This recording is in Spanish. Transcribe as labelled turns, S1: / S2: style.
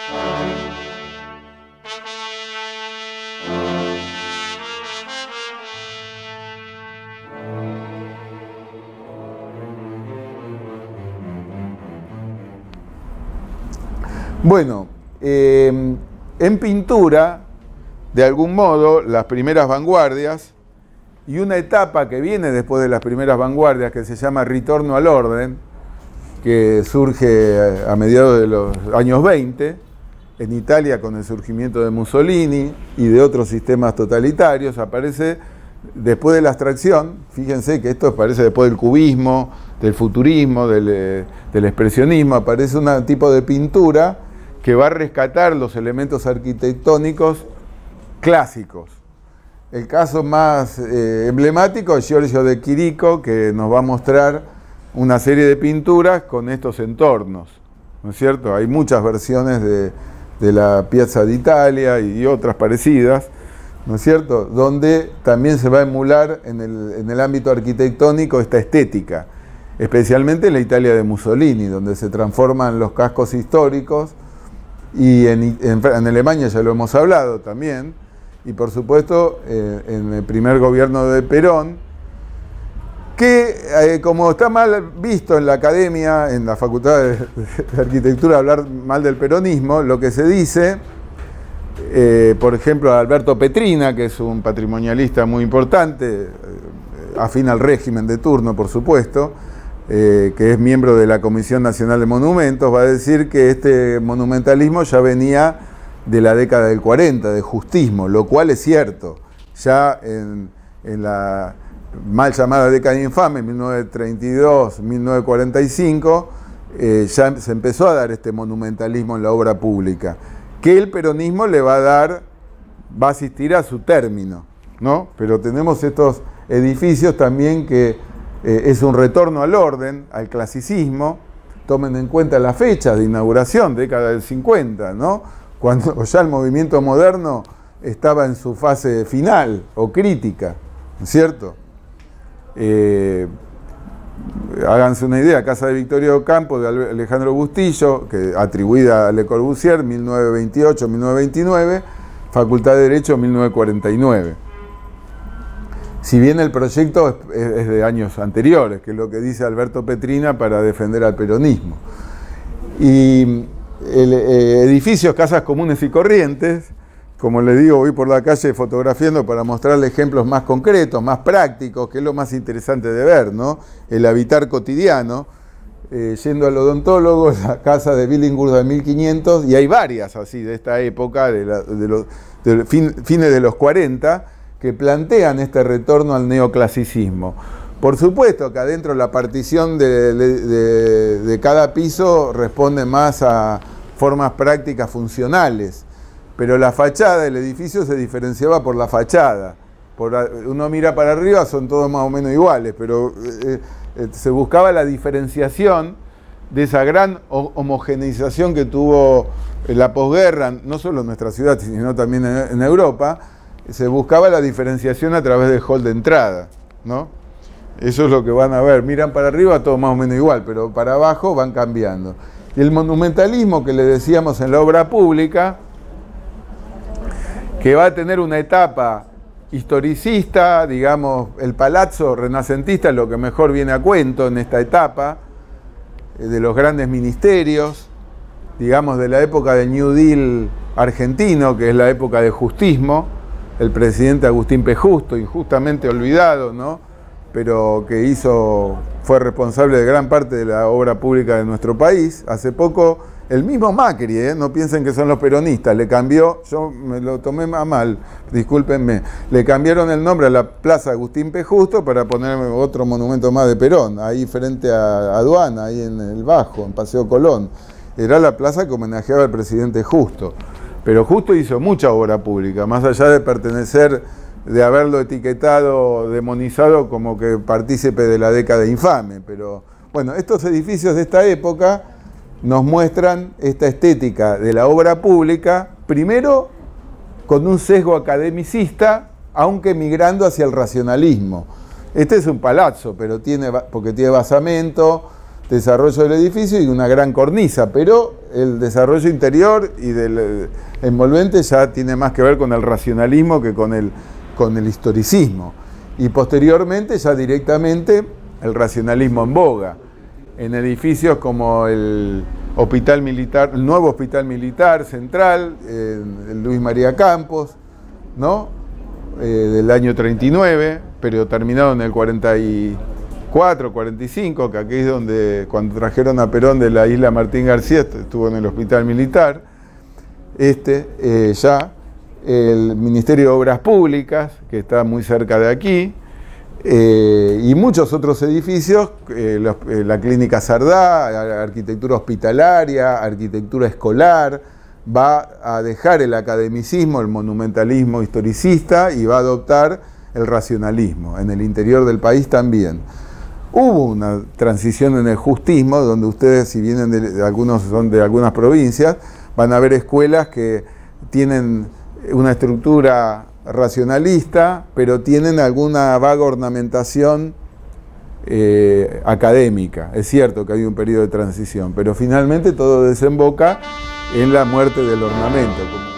S1: Bueno, en pintura, de algún modo, las primeras vanguardias y una etapa que viene después de las primeras vanguardias, que se llama Ritorno al Orden, que surge a mediados de los años 20, en Italia con el surgimiento de Mussolini y de otros sistemas totalitarios, aparece después de la abstracción. Fíjense que esto parece después del cubismo, del futurismo, del expresionismo, aparece un tipo de pintura que va a rescatar los elementos arquitectónicos clásicos. El caso más emblemático es Giorgio de Chirico, que nos va a mostrar una serie de pinturas con estos entornos, ¿no es cierto? Hay muchas versiones de la Piazza d'Italia y otras parecidas, ¿no es cierto?, donde también se va a emular en el ámbito arquitectónico esta estética, especialmente en la Italia de Mussolini, donde se transforman los cascos históricos, y en Alemania ya lo hemos hablado también, y por supuesto en el primer gobierno de Perón, que como está mal visto en la academia, en la Facultad de Arquitectura, hablar mal del peronismo, lo que se dice, por ejemplo, Alberto Petrina, que es un patrimonialista muy importante, afín al régimen de turno, por supuesto, que es miembro de la Comisión Nacional de Monumentos, va a decir que este monumentalismo ya venía de la década del 40, de justismo, lo cual es cierto. Ya en la mal llamada década infame, 1932, 1945, ya se empezó a dar este monumentalismo en la obra pública, que el peronismo le va a asistir a su término, ¿no? Pero tenemos estos edificios también que es un retorno al orden, al clasicismo. Tomen en cuenta la fecha de inauguración, década del 50, ¿no?, cuando ya el movimiento moderno estaba en su fase final o crítica, ¿no es cierto? Háganse una idea, Casa de Victoria Ocampo de Alejandro Bustillo, que atribuida a Le Corbusier, 1928-1929, Facultad de Derecho, 1949. Si bien el proyecto es de años anteriores, que es lo que dice Alberto Petrina para defender al peronismo. Y edificios, casas comunes y corrientes, como les digo, voy por la calle fotografiando para mostrarle ejemplos más concretos, más prácticos, que es lo más interesante de ver, ¿no? El habitar cotidiano. Yendo al odontólogo, la casa de Billinghurst de 1500, y hay varias así de esta época, de fines de los 40, que plantean este retorno al neoclasicismo. Por supuesto que adentro la partición de cada piso responde más a formas prácticas funcionales, pero la fachada del edificio se diferenciaba por la fachada. Uno mira para arriba, son todos más o menos iguales, pero se buscaba la diferenciación de esa gran homogeneización que tuvo la posguerra, no solo en nuestra ciudad, sino también en Europa. Se buscaba la diferenciación a través del hall de entrada, ¿no? Eso es lo que van a ver. Miran para arriba, todo más o menos igual, pero para abajo van cambiando. Y el monumentalismo que le decíamos en la obra pública, que va a tener una etapa historicista, digamos, el palazzo renacentista es lo que mejor viene a cuento en esta etapa, de los grandes ministerios, digamos, de la época del New Deal argentino, que es la época de justismo, el presidente Agustín P. Justo, injustamente olvidado, ¿no?, pero que fue responsable de gran parte de la obra pública de nuestro país. Hace poco, el mismo Macri, no piensen que son los peronistas, le cambió, yo me lo tomé a mal, discúlpenme, le cambiaron el nombre a la Plaza Agustín P. Justo para poner otro monumento más de Perón, ahí frente a Aduana, ahí en el Bajo, en Paseo Colón. Era la plaza que homenajeaba al presidente Justo. Pero Justo hizo mucha obra pública, más allá de pertenecer, de haberlo etiquetado, demonizado como que partícipe de la década infame. Pero bueno, estos edificios de esta época nos muestran esta estética de la obra pública, primero con un sesgo academicista, aunque migrando hacia el racionalismo. Este es un palazzo, pero porque tiene basamento, desarrollo del edificio y una gran cornisa, pero el desarrollo interior y del envolvente ya tiene más que ver con el racionalismo que con el historicismo. Y posteriormente ya directamente el racionalismo en boga, en edificios como el hospital militar, el nuevo hospital militar central, el Luis María Campos, ¿no? Del año 39, pero terminado en el 44, 45, que aquí es donde, cuando trajeron a Perón de la isla Martín García, estuvo en el hospital militar. Ya el Ministerio de Obras Públicas, que está muy cerca de aquí, y muchos otros edificios, la Clínica Sardá, arquitectura hospitalaria, arquitectura escolar, va a dejar el academicismo, el monumentalismo historicista y va a adoptar el racionalismo, en el interior del país también. Hubo una transición en el justismo, donde ustedes, si vienen algunos son de algunas provincias, van a ver escuelas que tienen una estructura racionalista, pero tienen alguna vaga ornamentación académica. Es cierto que hay un periodo de transición, pero finalmente todo desemboca en la muerte del ornamento.